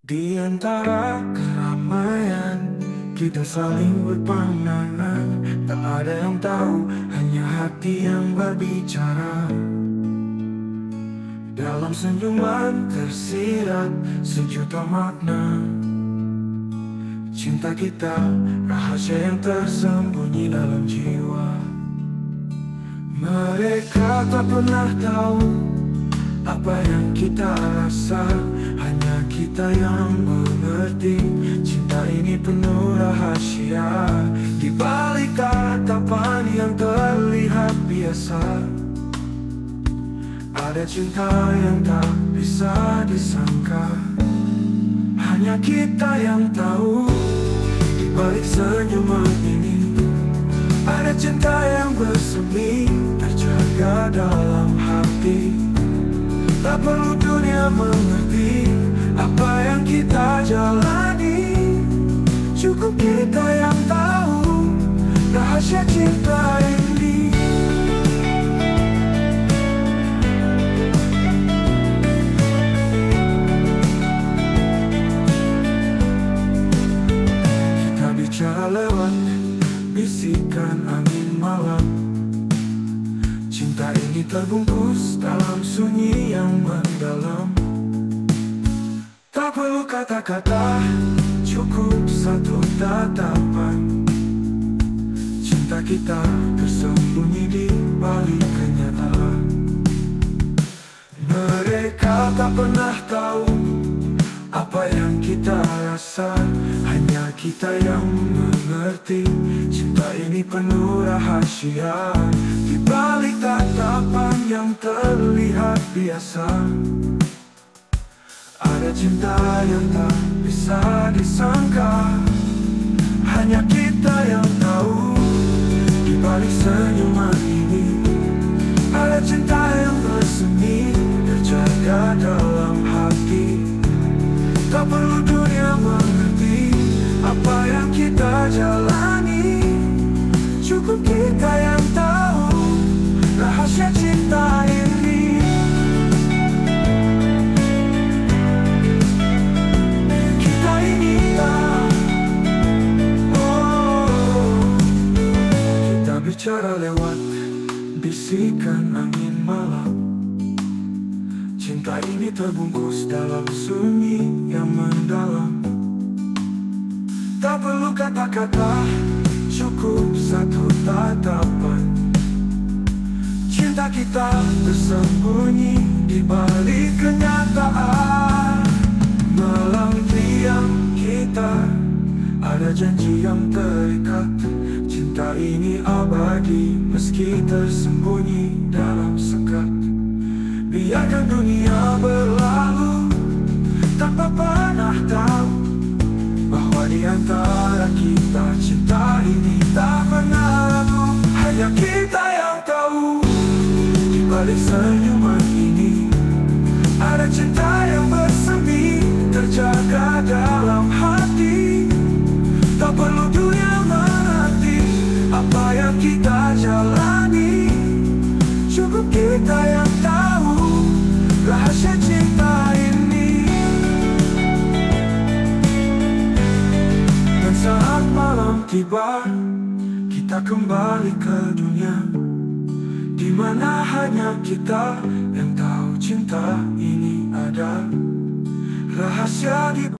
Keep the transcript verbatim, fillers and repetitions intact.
Di antara keramaian, kita saling berpandangan. Tak ada yang tahu, hanya hati yang berbicara. Dalam senyuman tersirat sejuta makna. Cinta kita, rahasia yang tersembunyi dalam jiwa. Mereka tak pernah tahu apa yang kita rasa, hanya kita yang mengerti. Cinta ini penuh rahasia, di balik tatapan yang terlihat biasa. Ada cinta yang tak bisa disangka, hanya kita yang tahu. Di balik senyuman ini ada cinta yang bersemi, terjaga dalam hati. Tak perlu dunia mengerti apa yang kita jalani, cukup kita yang tahu rahasia cinta ini. Kita bicara lewat bisikan angin malam. Cinta ini terbungkus dalam sunyi yang mendalam. Tak perlu kata-kata, cukup satu tatapan. Cinta kita tersembunyi di balik kenyataan. Mereka tak pernah tahu apa yang kita rasa, hanya kita yang mengerti. Cinta ini penuh rahasia, di balik tatapan yang terlihat biasa. Ada cinta yang tak bisa disangka, hanya kita yang tahu. Di balik senyuman ini ada cinta yang bersemi, terjaga dalam hati. Tak perlu dunia mengerti apa yang kita jalani, cukup kita yang tahu rahasia cinta ini. Kita ini tahu, oh, kita bicara lewat bisikan angin malam. Cinta ini terbungkus dalam sunyi yang mendalam. Tak perlu kata-kata, cukup satu tatapan. Cinta kita tersembunyi di balik kenyataan. Malam diam kita, ada janji yang terikat. Cinta ini abadi meski tersembunyi dalam sekat. Biarkan dunia berlalu tanpa pernah tahu bahwa di antara kita cinta ini tak pernah ragu. Hanya kita yang tahu. Di balik senyuman ini ada cinta yang bersemi, terjaga dalam hati. Tak perlu dunia mengerti apa yang kita jalani, cukup kita yang tahu rahasia cinta ini. Dan saat malam tiba, kita kembali ke dunia, di mana hanya kita yang tahu cinta ini ada rahasia di